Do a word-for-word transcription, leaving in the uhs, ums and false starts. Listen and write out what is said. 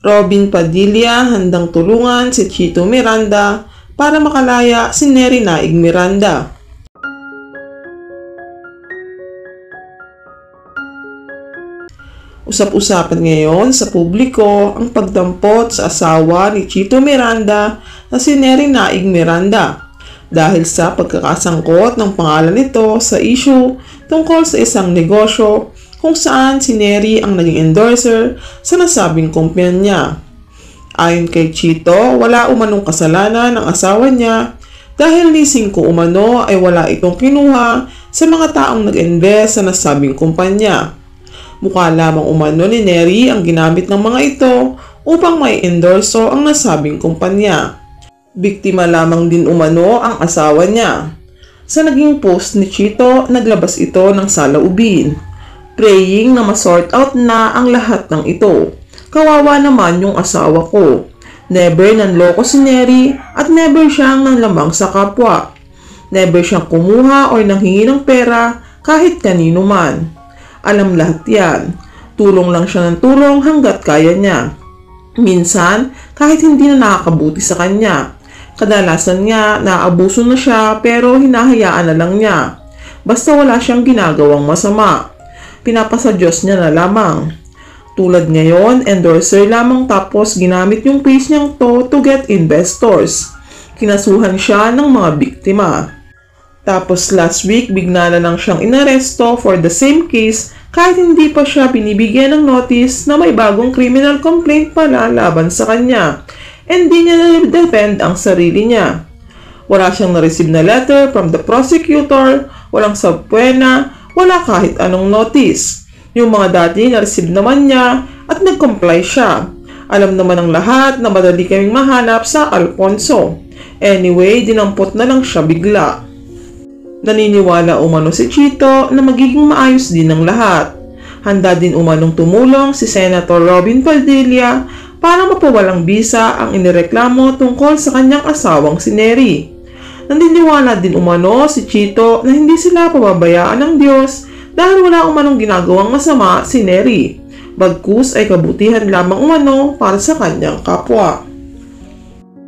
Robin Padilla handang tulungan si Chito Miranda para makalaya si Neri Naig Miranda. Usap-usapan ngayon sa publiko ang pagdampot sa asawa ni Chito Miranda na si Neri Naig Miranda dahil sa pagkakasangkot ng pangalan nito sa issue tungkol sa isang negosyo kung saan si Neri ang naging endorser sa nasabing kumpanya. Ayon kay Chito, wala umanong kasalanan ng asawa niya dahil ni singko umano ay wala itong kinuha sa mga taong nag-invest sa nasabing kumpanya. Mukha lamang umano ni Neri ang ginamit ng mga ito upang may endorso ang nasabing kumpanya. Biktima lamang din umano ang asawa niya. Sa naging post ni Chito, naglabas ito ng saloobin, praying na ma-sort out na ang lahat ng ito. Kawawa naman yung asawa ko. Never nanloko si Neri at never siyang nanlamang sa kapwa. Never siyang kumuha o nanghingi ng pera kahit kanino man. Alam lahat yan. Tulong lang siya ng tulong hanggat kaya niya. Minsan, kahit hindi na nakakabuti sa kanya. Kadalasan nga, naabuso na siya pero hinahayaan na lang niya. Basta wala siyang ginagawang masama. Pinapasa Diyos niya na lamang. Tulad ngayon, endorser lamang tapos ginamit yung page niyang to to get investors. Kinasuhan siya ng mga biktima. Tapos last week, bigla na lang siyang inaresto for the same case kahit hindi pa siya binibigyan ng notice na may bagong criminal complaint pala laban sa kanya. And di niya na-defend ang sarili niya. Wala siyang na-receive na letter from the prosecutor, walang subpoena, wala kahit anong notice. Yung mga dati na-receive naman niya at nag-comply siya. Alam naman ng lahat na madali kaming mahanap sa Alfonso. Anyway, dinampot na lang siya bigla. Naniniwala umano si Chito na magiging maayos din ang lahat. Handa din umanong tumulong si Senator Robin Padilla para mapawalang bisa ang inireklamo tungkol sa kanyang asawang si Neri. Naniniwala din umano si Chito na hindi sila pababayaan ng Diyos dahil wala umanong ginagawang masama si Neri. Bagkus ay kabutihan lamang umano para sa kanyang kapwa.